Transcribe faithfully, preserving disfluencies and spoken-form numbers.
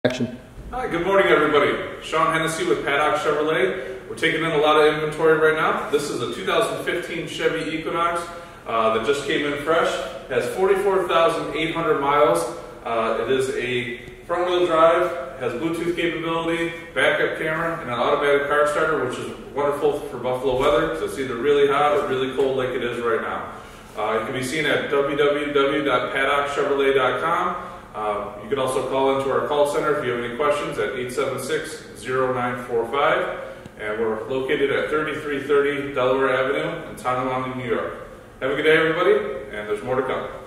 Action. Hi, good morning everybody. Sean Hennessy with Paddock Chevrolet. We're taking in a lot of inventory right now. This is a two thousand fifteen Chevy Equinox uh, that just came in fresh. It has forty-four thousand eight hundred miles. Uh, it is a front wheel drive, has Bluetooth capability, backup camera, and an automatic car starter, which is wonderful for Buffalo weather. So it's either really hot or really cold like it is right now. Uh, it can be seen at w w w dot paddock chevrolet dot com. Uh, you can also call into our call center if you have any questions at eight seven six, zero nine four five, and we're located at thirty-three thirty Delaware Avenue in Tahoe, New York. Have a good day everybody, and there's more to come.